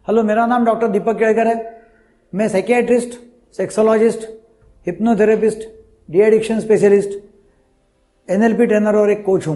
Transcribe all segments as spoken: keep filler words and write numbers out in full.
Hello, मेरा नाम doctor दीपक केड़कर है। मैं psychiatrist, sexologist, hypnotherapist, de addiction specialist, NLP trainer और एक कोच हूं।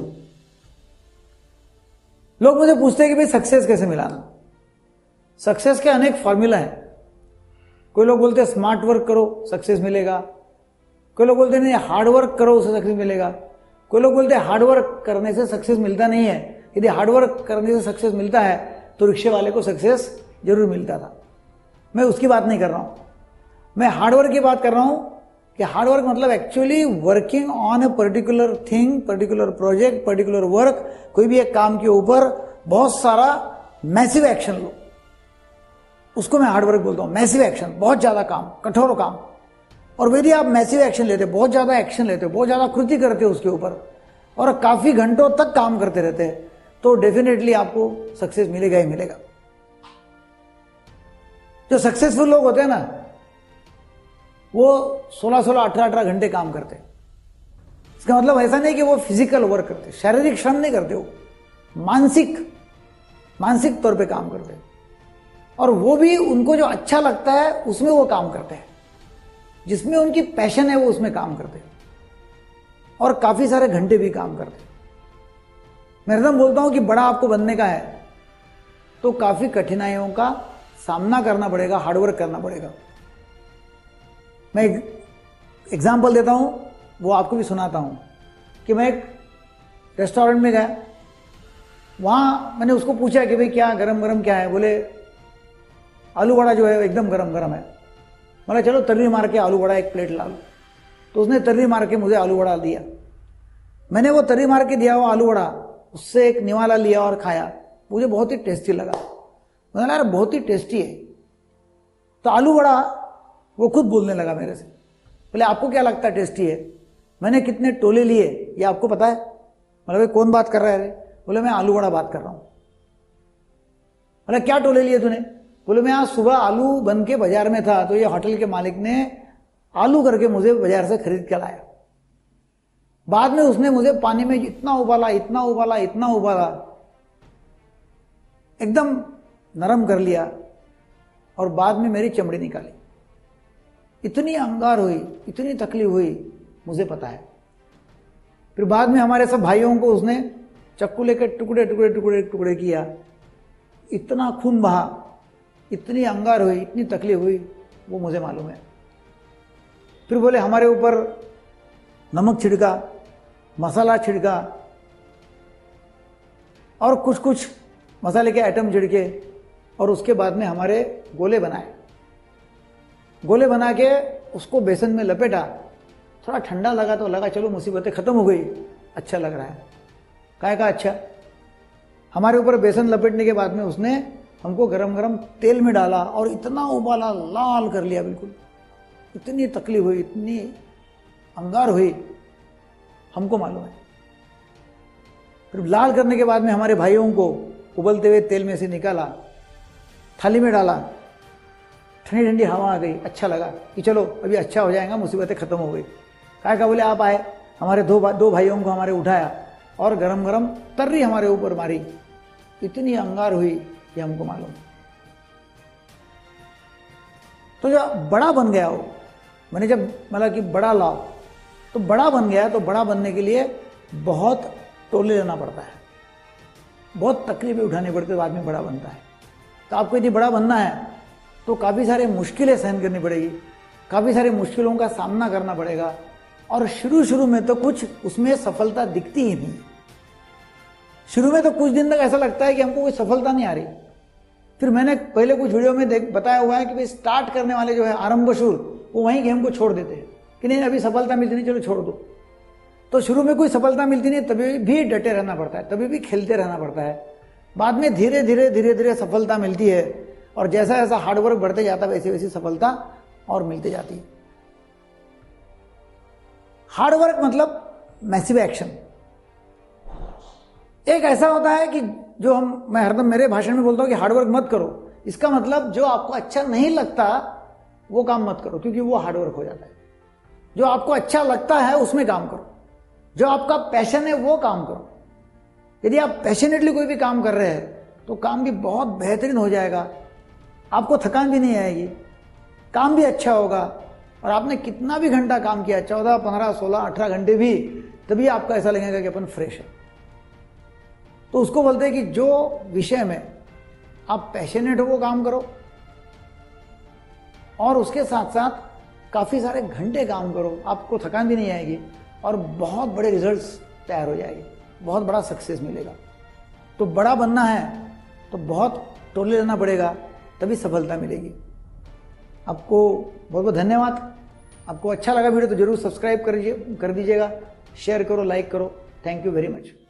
लोग मुझे पूछते हैं कि भाई सक्सेस कैसे मिलाना। सक्सेस के अनेक फॉर्मूला हैं। कोई लोग बोलते हैं स्मार्ट वर्क करो सक्सेस मिलेगा, कोई लोग बोलते हैं नहीं हार्ड वर्क करो उससे सक्सेस मिलेगा, कोई लोग बोलते हैं हार्ड वर्क करने से सक्सेस मिलता नहीं है, यदि हार्ड वर्क करने से सक्सेस मिलता है तो रिक्शे वाले को सक्सेस जरूर मिलता था। मैं उसकी बात नहीं कर रहा हूं, मैं हार्डवर्क की बात कर रहा हूं कि हार्डवर्क मतलब actually working on a particular thing, particular project, particular work. कोई भी एक काम के ऊपर बहुत सारा मैसिव एक्शन लो, उसको मैं हार्डवर्क बोलता हूं। मैसिव एक्शन, बहुत ज्यादा काम, कठोर काम। और यदि आप मैसिव एक्शन लेते, बहुत ज्यादा एक्शन लेते, बहुत ज्यादा कृति करते हो उसके ऊपर और काफी घंटों तक काम करते रहते हैं, तो डेफिनेटली आपको सक्सेस मिलेगा ही मिलेगा। जो सक्सेसफुल लोग होते हैं ना, वो सोलह सोलह अठारह अठारह घंटे काम करते हैं। इसका मतलब ऐसा नहीं कि वो फिजिकल वर्क करते, शारीरिक श्रम नहीं करते, वो मानसिक मानसिक तौर पे काम करते हैं। और वो भी उनको जो अच्छा लगता है उसमें वो काम करते हैं, जिसमें उनकी पैशन है वो उसमें काम करते हैं और काफी सारे घंटे भी काम करते हैं। मैं एकदम बोलता हूं कि बड़ा आपको बनने का है तो काफी कठिनाइयों का सामना करना पड़ेगा, हार्डवर्क करना पड़ेगा। मैं एक एग्जाम्पल देता हूं, वो आपको भी सुनाता हूं कि मैं एक रेस्टोरेंट में गया, वहां मैंने उसको पूछा कि भाई क्या गरम गरम क्या है। बोले आलू वड़ा जो है एकदम गरम गरम है। बोला चलो तर्री मार के आलू वड़ा एक प्लेट ला लो। तो उसने तर्री मार के मुझे आलू वड़ा दिया। मैंने वो तर्री मार के दिया हुआ आलू वड़ा उससे एक निवाला लिया और खाया। मुझे बहुत ही टेस्टी लगा। मैंने यार बहुत ही टेस्टी है। तो आलू वड़ा वो खुद बोलने लगा मेरे से, बोले आपको क्या लगता है टेस्टी है? मैंने कितने टोले लिए ये आपको पता है? मतलब भाई कौन बात कर रहा है? बोले मैं आलू वड़ा बात कर रहा हूं। बोले क्या टोले लिए तूने? बोले मैं आज सुबह आलू बन के बाजार में था तो ये होटल के मालिक ने आलू करके मुझे बाजार से खरीद के लाया। बाद में उसने मुझे पानी में इतना उबाला इतना उबाला इतना उबाला एकदम नरम कर लिया और बाद में मेरी चमड़ी निकाली। इतनी अंगार हुई, इतनी तकलीफ हुई, मुझे पता है। फिर बाद में हमारे सब भाइयों को उसने चक्कू लेकर टुकड़े टुकड़े टुकड़े टुकड़े किया। इतना खून बहा, इतनी अंगार हुई, इतनी तकलीफ हुई, वो मुझे मालूम है। फिर बोले हमारे ऊपर नमक छिड़का, मसाला छिड़का और कुछ कुछ मसाले के आइटम छिड़के और उसके बाद में हमारे गोले बनाए। गोले बना के उसको बेसन में लपेटा। थोड़ा ठंडा लगा तो लगा चलो मुसीबतें खत्म हो गई, अच्छा लग रहा है। काहे का अच्छा? हमारे ऊपर बेसन लपेटने के बाद में उसने हमको गरम गरम तेल में डाला और इतना उबाला, लाल कर लिया बिल्कुल। इतनी तकलीफ हुई, इतनी अंगार हुई, हमको मालूम है। फिर लाल करने के बाद में हमारे भाइयों को उबलते हुए तेल में से निकाला, थाली में डाला, ठंडी ठंडी हवा आ गई, अच्छा लगा कि चलो अभी अच्छा हो जाएगा, मुसीबतें खत्म हो गई। काय का बोले आप आए, हमारे दो दो भाइयों को हमारे उठाया और गरम गरम तर्री हमारे ऊपर मारी। इतनी अंगार हुई ये हमको मालूम। तो जो बड़ा बन गया हो, मैंने जब मतलब कि बड़ा लाओ तो बड़ा बन गया, तो बड़ा बनने के लिए बहुत टोले लेना पड़ता है, बहुत तकलीफें उठानी पड़ती है, बाद में बड़ा बनता है। तो आपको यदि बड़ा बनना है तो काफ़ी सारे मुश्किलें सहन करनी पड़ेगी, काफ़ी सारी मुश्किलों का सामना करना पड़ेगा। और शुरू शुरू में तो कुछ उसमें सफलता दिखती ही नहीं। शुरू में तो कुछ दिन तक ऐसा लगता है कि हमको कोई सफलता नहीं आ रही। फिर मैंने पहले कुछ वीडियो में देख बताया हुआ है कि भाई स्टार्ट करने वाले जो है आरंभशूर, वो वहीं गेम को छोड़ देते हैं कि नहीं अभी सफलता मिलती नहीं, चलो छोड़ दो। तो शुरू में कोई सफलता मिलती नहीं, तभी भी डटे रहना पड़ता है, तभी भी खेलते रहना पड़ता है। बाद में धीरे धीरे धीरे धीरे सफलता मिलती है और जैसा जैसा हार्डवर्क बढ़ते जाता है वैसे वैसी सफलता और मिलती जाती है। हार्डवर्क मतलब मैसिव एक्शन। एक ऐसा होता है कि जो हम मैं हरदम मेरे भाषण में बोलता हूं कि हार्डवर्क मत करो। इसका मतलब जो आपको अच्छा नहीं लगता वो काम मत करो, क्योंकि वो हार्डवर्क हो जाता है। जो आपको अच्छा लगता है उसमें काम करो, जो आपका पैशन है वो काम करो। यदि आप पैशनेटली कोई भी काम कर रहे हैं तो काम भी बहुत बेहतरीन हो जाएगा आपको थकान भी नहीं आएगी, काम भी अच्छा होगा, और आपने कितना भी घंटा काम किया, चौदह पंद्रह सोलह अठारह घंटे भी, तभी आपको ऐसा लगेगा कि अपन फ्रेश है। तो उसको बोलते हैं कि जो विषय में आप पैशनेट हो वो काम करो, और उसके साथ साथ काफ़ी सारे घंटे काम करो, आपको थकान भी नहीं आएगी और बहुत बड़े रिजल्ट्स तैयार हो जाएंगे, बहुत बड़ा सक्सेस मिलेगा। तो बड़ा बनना है तो बहुत टोले लेना पड़ेगा, तभी सफलता मिलेगी। आपको बहुत बहुत धन्यवाद। आपको अच्छा लगा वीडियो तो जरूर सब्सक्राइब कर कर दीजिएगा, शेयर करो, लाइक करो। Thank you very much.